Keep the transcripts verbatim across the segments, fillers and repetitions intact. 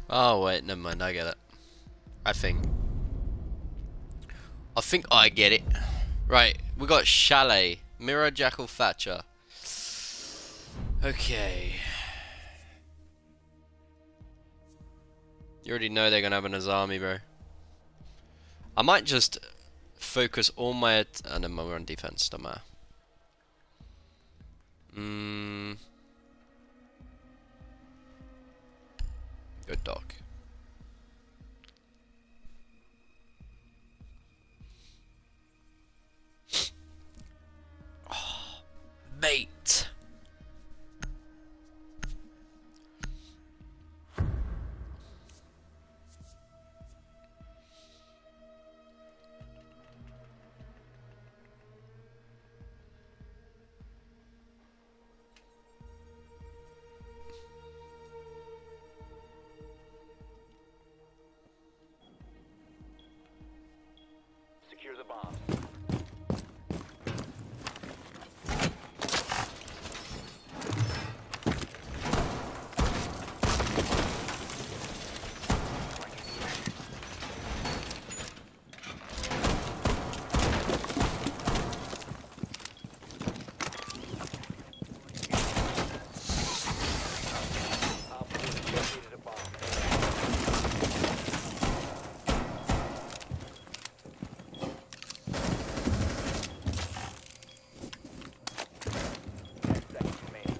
Oh wait, never mind, I get it. I think. I think I get it. Right, we got Chalet, Mirror, Jackal, Thatcher. Okay. You already know they're gonna have an Azami, bro. I might just focus all my... Oh, no, we're on defense, don't matter. Mm. Good dog. Oh, mate. Secure the bomb. Op four located a bomb. Ten seconds remaining.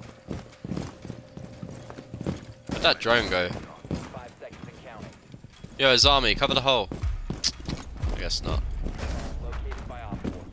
Where'd that drone go? Five seconds and counting. Yo, Azami, cover the hole. I guess not. Located by Op four.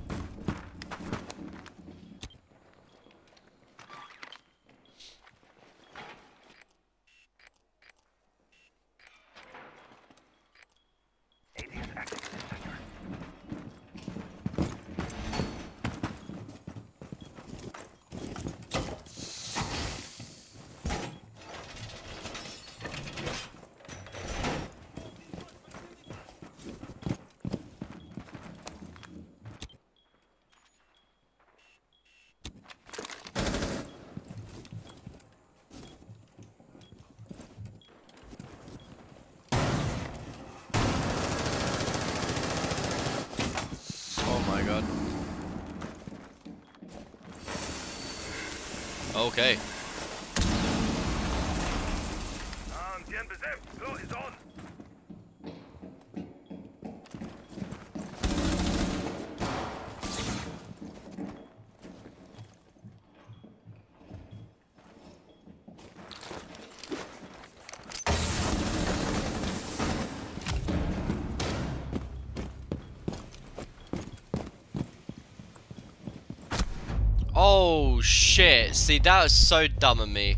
Oh my god. Okay. Um, ten percent. Floor is on. Oh shit. See, that was so dumb of me.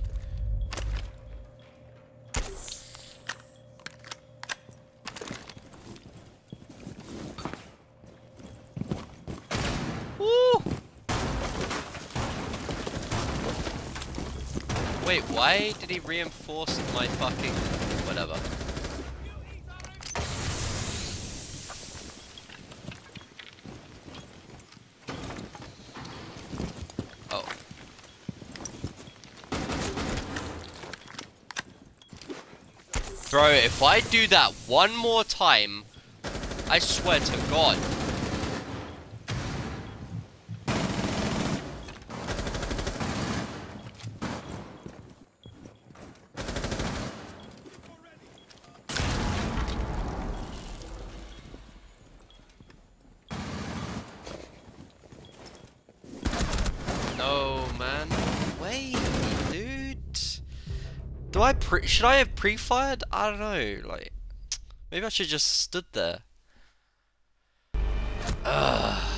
Woo! Wait, why did he reinforce my fucking... Whatever. Oh. Bro, if I do that one more time, I swear to God. No, man. Wait, dude. Do I pre- should I have pre-fired? I don't know, like, maybe I should just stood there. Ugh.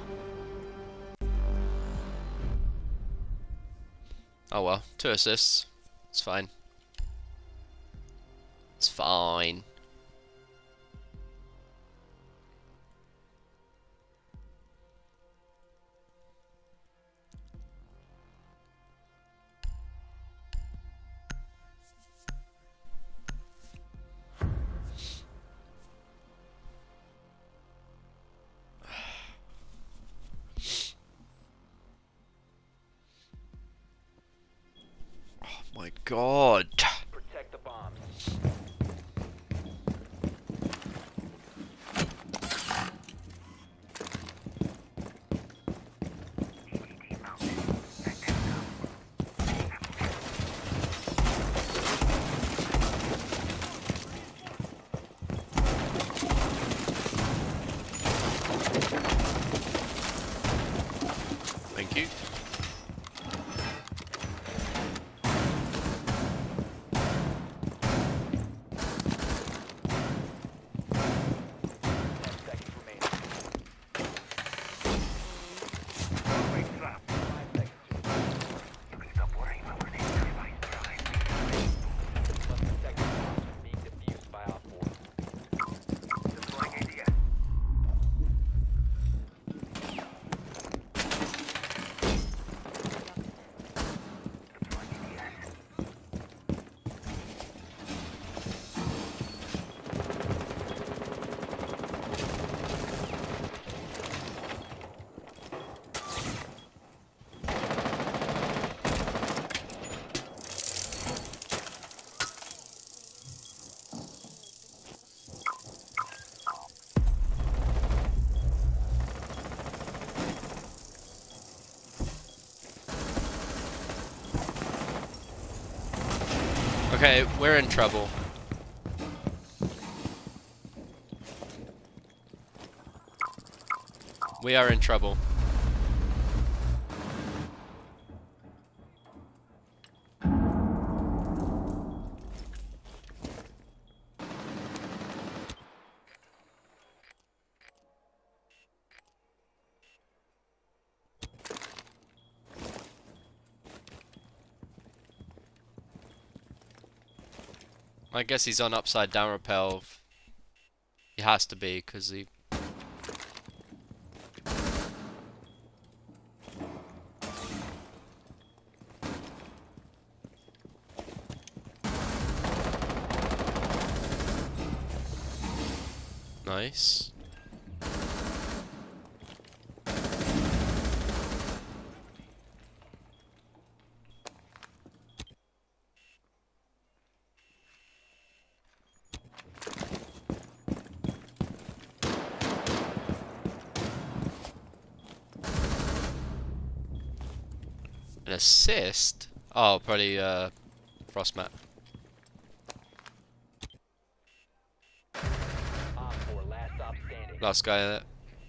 Oh well, two assists. It's fine. It's fine. Oh my god. Protect the bombs. Okay, we're in trouble. We are in trouble. I guess he's on upside down rappel. He has to be, because he... Nice. An assist? Oh, probably uh, Frostmat. Op four, last stop standing. Last guy there.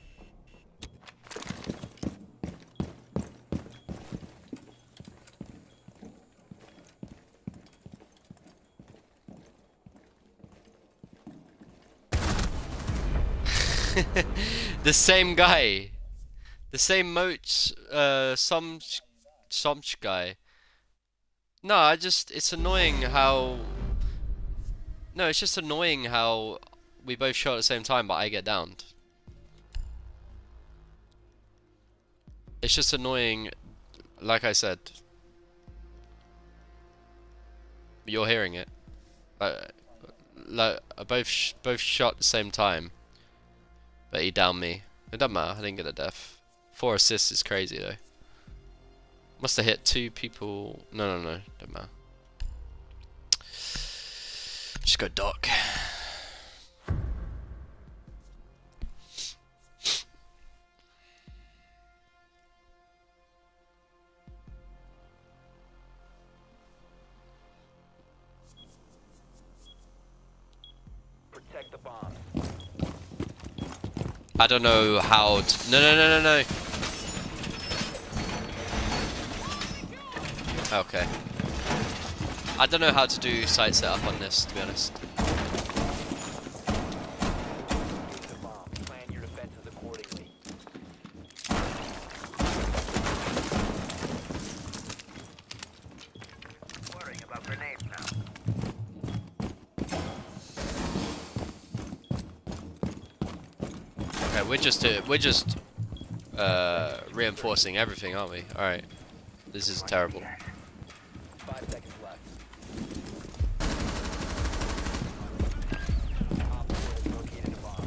The same guy. The same Moch, uh, some, some guy. No, I just, it's annoying how, no, it's just annoying how we both shot at the same time, but I get downed. It's just annoying, like I said. You're hearing it. Like, like both, sh both shot at the same time, but he downed me. It doesn't matter, I didn't get a death. Four assists is crazy though. Must have hit two people. No, no, no, don't matter. Just go dock. Protect the bomb. I don't know how to... No, no, no, no, no. Okay. I don't know how to do site setup on this, to be honest. The bomb. Plan your defenses accordingly. Worrying about grenades now. Okay, we're just uh, we're just uh, reinforcing everything, aren't we? All right. This is terrible. Five seconds left. Op four has located a bomb.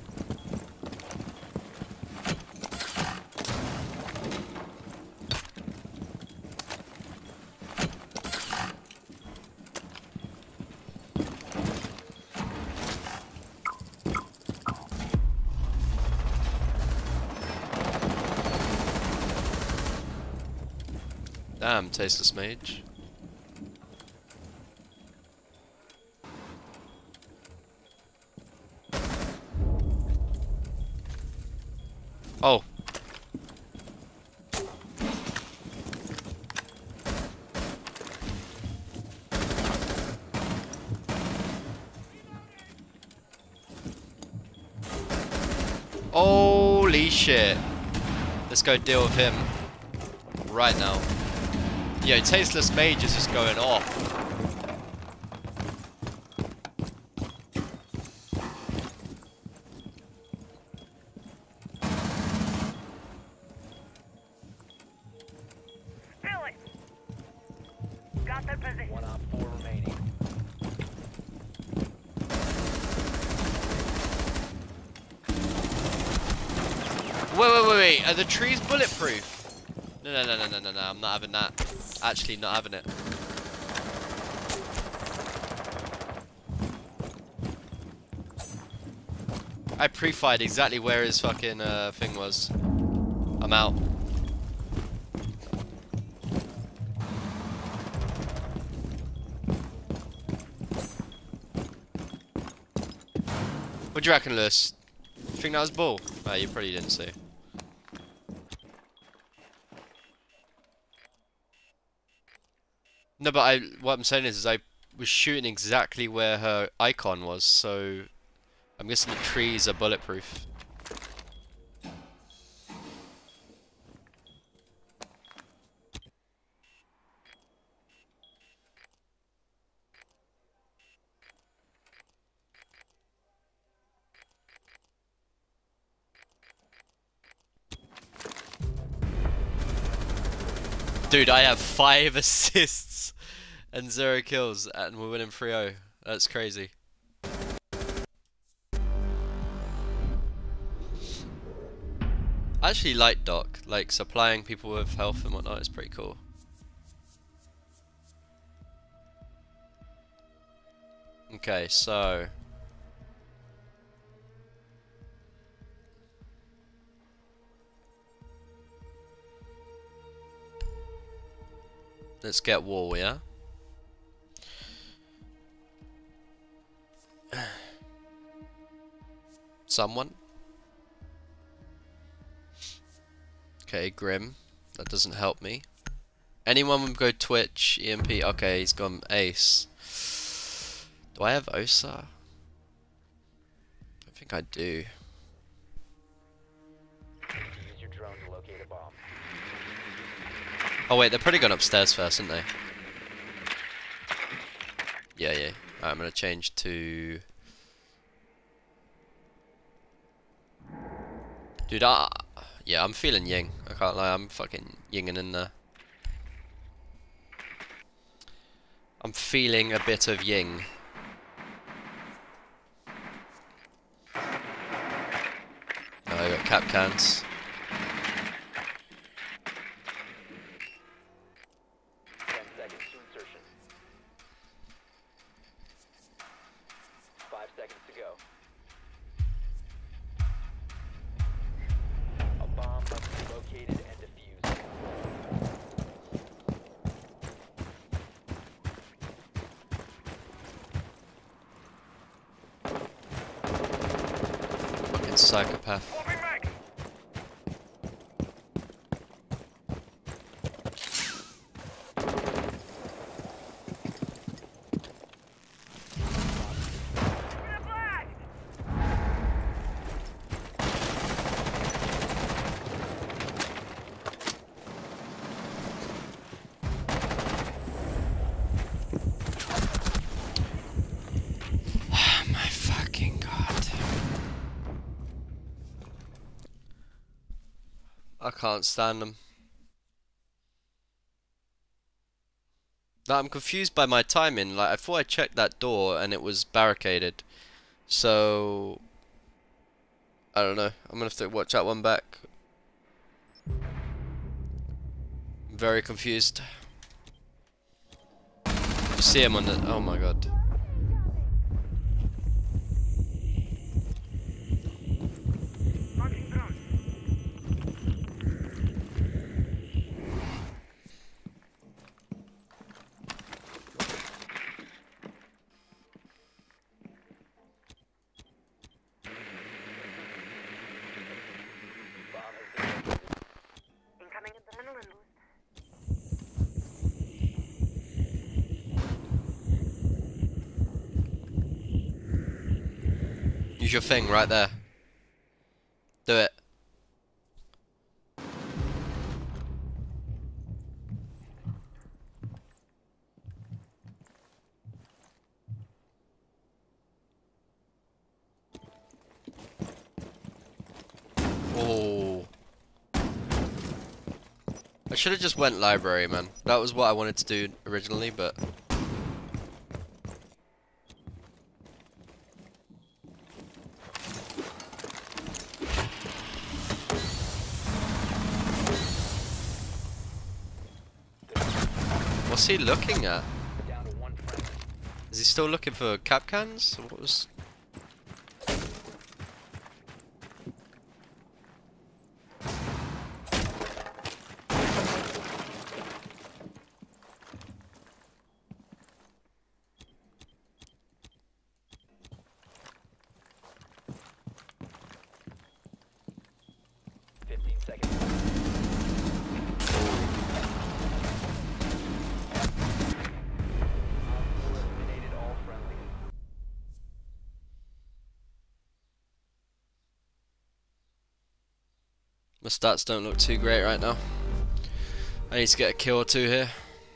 Damn, tasteless mage. Oh. Holy shit. Let's go deal with him right now. Yo, tasteless mage is just going off. Spill it! Got the position. One op four remaining. Wait, wait, wait, wait. Are the trees bulletproof? No, no, no, no, no, no, no. I'm not having that. Actually, not having it. I pre-fired exactly where his fucking uh, thing was. I'm out. What do you reckon, Lewis? You think that was bull? Oh, you probably didn't see. No, but I. What I'm saying is, is I was shooting exactly where her icon was, so I'm guessing the trees are bulletproof. Dude, I have five assists and zero kills, and we're winning three oh. That's crazy. I actually like Doc, like supplying people with health and whatnot is pretty cool. Okay, so let's get wall, yeah? Someone? Okay, Grim. That doesn't help me. Anyone would go Twitch, E M P. Okay, he's gone Ace. Do I have O S A? I think I do. Use your drone to locate a bomb. Oh wait, they're probably gone upstairs first, aren't they? Yeah, yeah. Alright, I'm gonna change to... Dude, I... Yeah, I'm feeling Ying. I can't lie, I'm fucking yinging in there. I'm feeling a bit of Ying. Oh, I got cap cans. Ten seconds to insertion. Five seconds to go. A bomb must be located and defused. Fucking psychopath. Moving back. We're a blast. My fucking god. I can't stand them. Now, I'm confused by my timing. Like, I thought I checked that door and it was barricaded. So... I don't know. I'm gonna have to watch that one back. I'm very confused. You see him on the... Oh my god. Launching drone. Bomb has been located. Incoming adrenaline boost. Use your thing right there. Do it. Oh. I should have just went library, man. That was what I wanted to do originally, but... What's he looking at? Down to one friendly. Is he still looking for cap cans? What was... seconds. Eliminated all friendlies. My stats don't look too great right now. I need to get a kill or two here.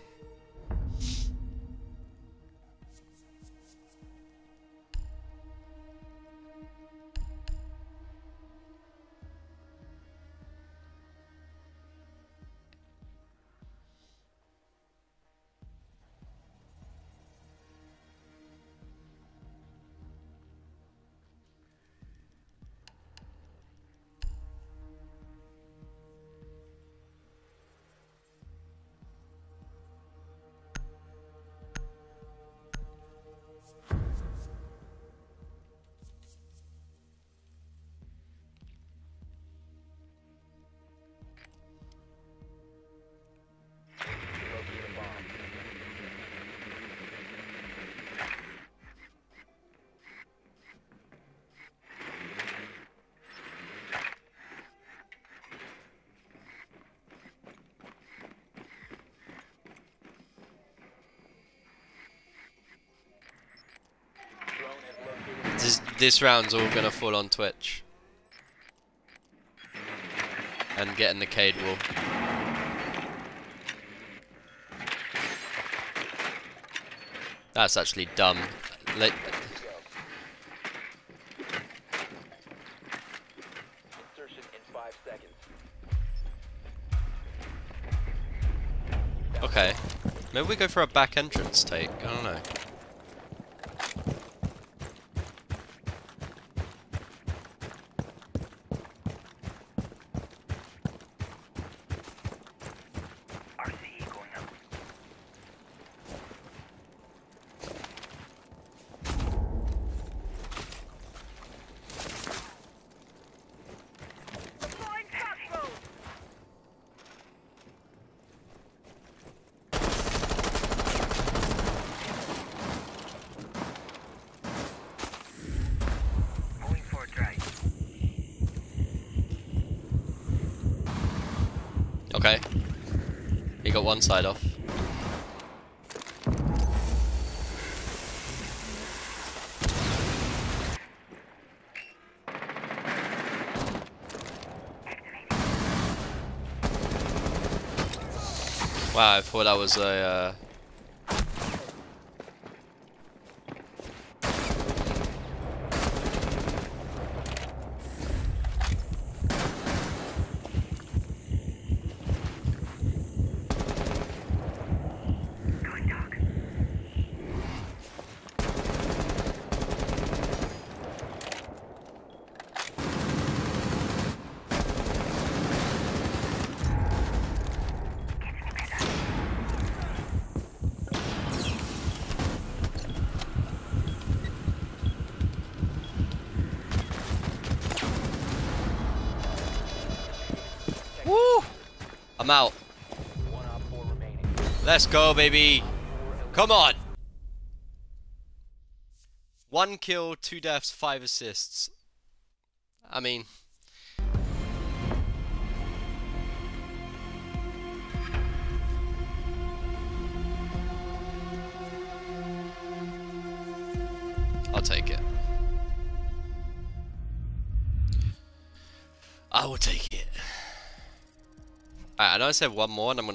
Locate a bomb. Drone has located. This, this round's all gonna fall on Twitch. And get in the Cade wall. That's actually dumb. Let, Insertion in five seconds. okay. Maybe we go for a back entrance take. I don't know. R C E going up. Deploying fast mode. Moving for a drive. Okay. He got one side off. Wow, I thought that was a uh, Going dark. woo! I'm out. One op four remaining. Let's go, baby. Come on. One kill, two deaths, five assists. I mean, I'll take it. I will take it. Alright, I know I said one more and I'm gonna